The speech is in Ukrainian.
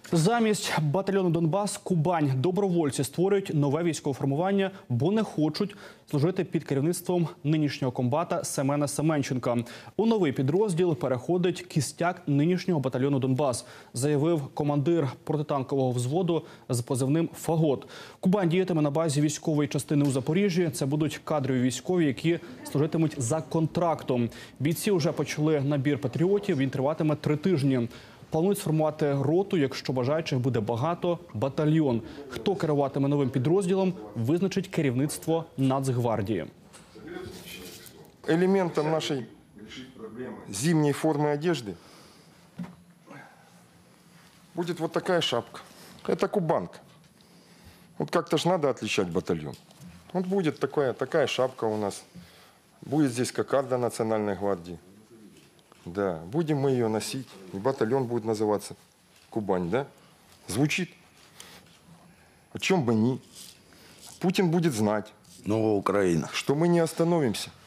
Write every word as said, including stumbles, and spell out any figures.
Замість батальйону «Донбас» «Кубань» добровольці створюють нове військове формування, бо не хочуть служити під керівництвом нинішнього комбата Семена Семенченка. У новий підрозділ переходить кістяк нинішнього батальйону «Донбас», заявив командир протитанкового взводу з позивним «Фагот». «Кубань» діятиме на базі військової частини у Запоріжжі. Це будуть кадрові військові, які служитимуть за контрактом. Бійці вже почали набір патріотів, він триватиме три тижні. Планують сформувати роту, якщо бажаючих буде багато, батальйон. Хто керуватиме новим підрозділом, визначить керівництво Нацгвардії. Элементом нашей зимней формы одежды будет вот такая шапка. Это кубанка. Вот как-то ж надо отличать батальон. Вот будет такая, такая шапка у нас. Будет здесь кокарда Национальной гвардии. Да, будем мы ее носить. И батальон будет называться «Кубань», да? Звучит. О чем бы ни. Путин будет знать, Новая Украина. что мы не остановимся.